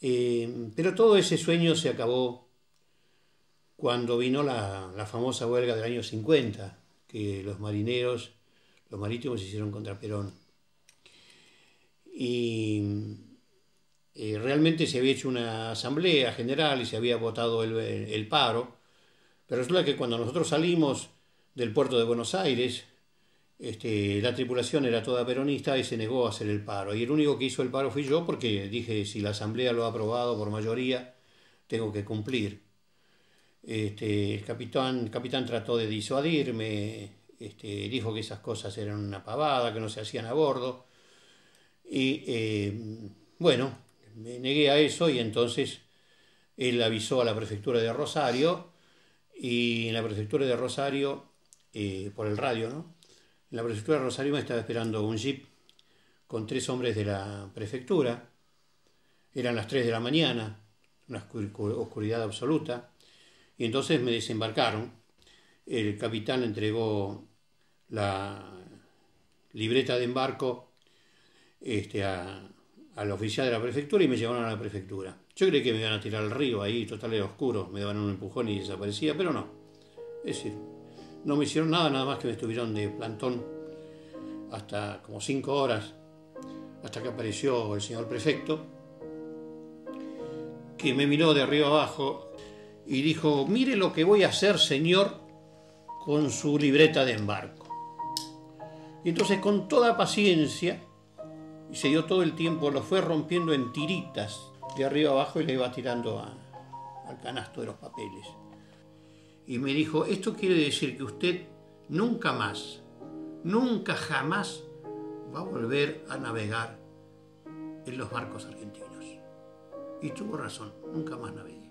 Pero todo ese sueño se acabó cuando vino la famosa huelga del año 50, que los marineros, los marítimos hicieron contra Perón. Y realmente se había hecho una asamblea general y se había votado el paro, pero resulta que cuando nosotros salimos del puerto de Buenos Aires, la tripulación era toda peronista y se negó a hacer el paro. Y el único que hizo el paro fui yo porque dije, si la asamblea lo ha aprobado por mayoría, tengo que cumplir. El capitán trató de disuadirme, dijo que esas cosas eran una pavada, que no se hacían a bordo. Y bueno, me negué a eso y entonces él avisó a la prefectura de Rosario y en la prefectura de Rosario, por el radio, ¿no? En la prefectura de Rosario me estaba esperando un jeep con 3 hombres de la prefectura. Eran las 3 de la mañana, una oscuridad absoluta. Y entonces me desembarcaron. El capitán entregó la libreta de embarco al oficial de la prefectura y me llevaron a la prefectura. Yo creí que me iban a tirar al río ahí, total era oscuro, me daban un empujón y desaparecía, pero no. Es decir, no me hicieron nada más que me estuvieron de plantón hasta como 5 horas, hasta que apareció el señor prefecto, que me miró de arriba abajo y dijo, mire lo que voy a hacer, señor, con su libreta de embarco. Y entonces con toda paciencia, y se dio todo el tiempo, lo fue rompiendo en tiritas de arriba abajo y le iba tirando al canasto de los papeles. Y me dijo, esto quiere decir que usted nunca más, nunca jamás va a volver a navegar en los barcos argentinos. Y tuvo razón, nunca más navegué.